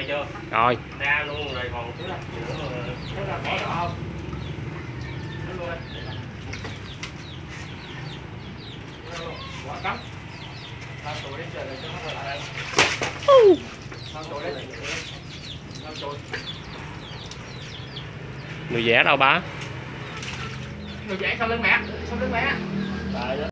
chưa? Rồi. Ra luôn rồi còn thứ là gì nữa mà thứ là bỏ đỏ không? Quả cắm. Tao tụi đến trời rồi cho nó lại đây. Tao tụi đấy. Tao tụi. Người vẽ đâu ba? Người vẽ sau lưng mẹ, sau lưng mẹ.